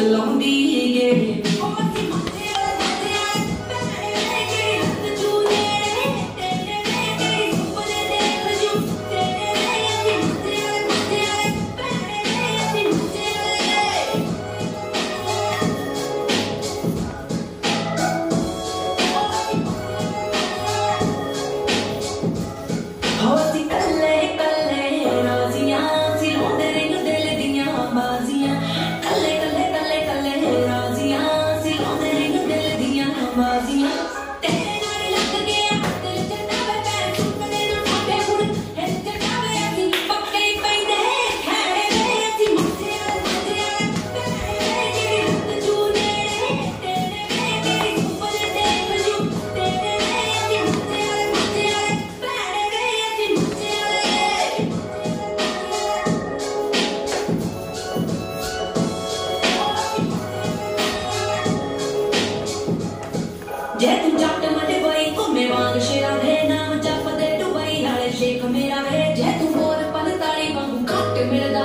चलाउंदी गेड़ी जे तू जट मट बई घूमे वांग शेरा दे नाम जप दे दुबई वाले शेख मेरा वे जे तू मोर पल ताली वांगू घट मिलदा